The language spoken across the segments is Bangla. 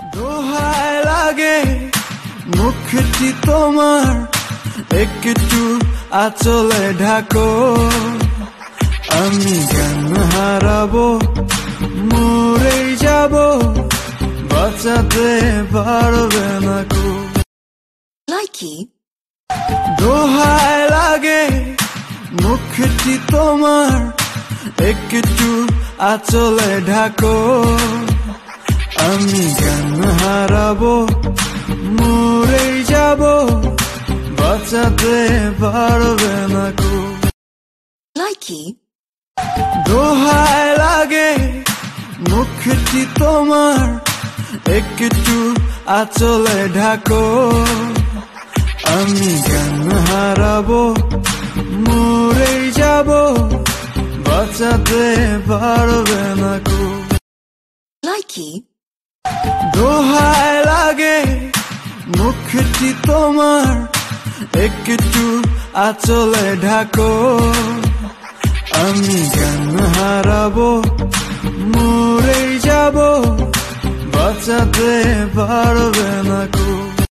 দোহায় লাগে মুখটি তোমার, একটু আঁচলে ঢাকো। আমি জ্ঞান হারাবো, মরেই যাব, বাঁচাতে পারবে না কো। দোহায় লাগে মুখটি তোমার, একটু আঁচলে ঢাকো। আমি জ্ঞান হারাবো, মরেই যাব, বাঁচাতে পারবে না কো। দোহায় লাগে মুখটি তোমার, একটু আঁচলে ঢাকো। আমি জ্ঞান হারাবো, মরেই যাব, বাঁচাতে পারবে না কো। দোহায় লাগে মুখটি তোমার, একটু আঁচলে ঢাকো। আমি জ্ঞান হারাবো, মরেই যাব, বাঁচাতে পারবে না কো।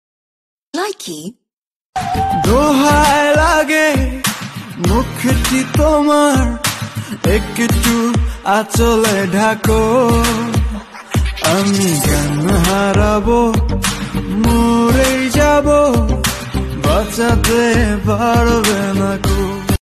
দোহায় লাগে মুখটি তোমার, একটু আঁচলে ঢাকো। আমি জ্ঞান হারাবো, মরেই যাব, বাঁচাতে পারবে না কো।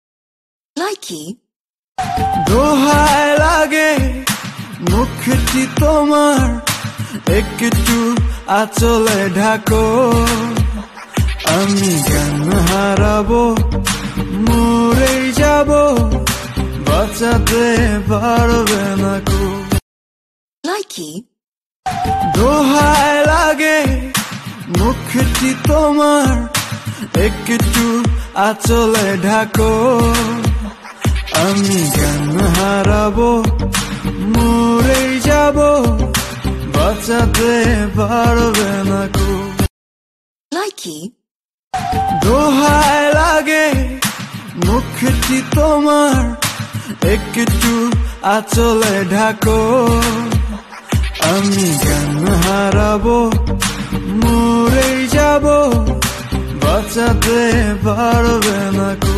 দোহায় লাগে মুখটি তোমার, একটু আঁচলে ঢাকো। আমি জ্ঞান হারাবো, মরেই যাব, বাঁচাতে পারবে না কো। দোহায় লাগে মুখটি তোমার, একটু আঁচলে ঢাকো। আমি জ্ঞান হারাবো, মরেই যাব, বাঁচাতে পারবে না কো। দোহায় লাগে মুখটি তোমার, একটু আঁচলে ঢাকো। আমি জ্ঞান হারাবো, মরেই যাব, বাঁচাতে পারবে না কো।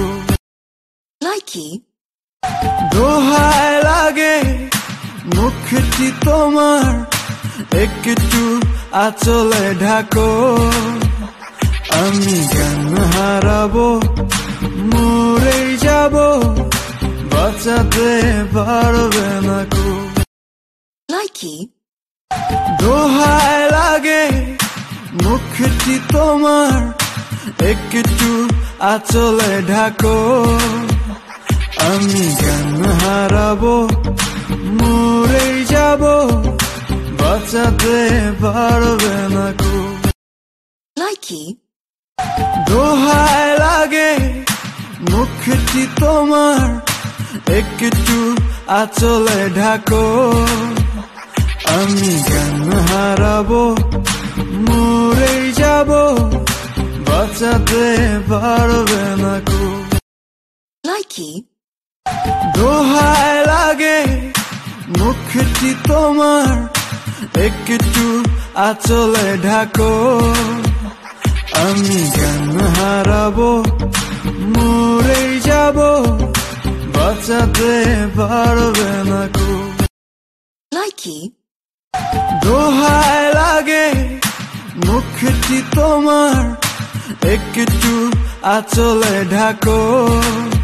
দোহায় লাগে মুখটি তোমার, একটু আঁচলে ঢাকো। আমি জ্ঞান হারাবো, মরেই যাব, বাঁচাতে পারবে না কো। দোহায় লাগে মুখটি তোমার, একটু আঁচলে ঢাকো। আমি জ্ঞান হারাবো, মরেই যাব, বাঁচাতে পারবে না কো। দোহায় লাগে মুখটি তোমার, একটু আঁচলে ঢাকো। আমি জ্ঞান হারাবো, মরেই যাব, বাঁচাতে পারবে না কো। দোহায় লাগে মুখটি তোমার, একটু আঁচলে ঢাকো। আমি জ্ঞান হারাবো, মরেই যাব, বাঁচাতে পারবে না কো। দোহায় লাগে মুখটি তোমার, একটু আঁচলে ঢাকো।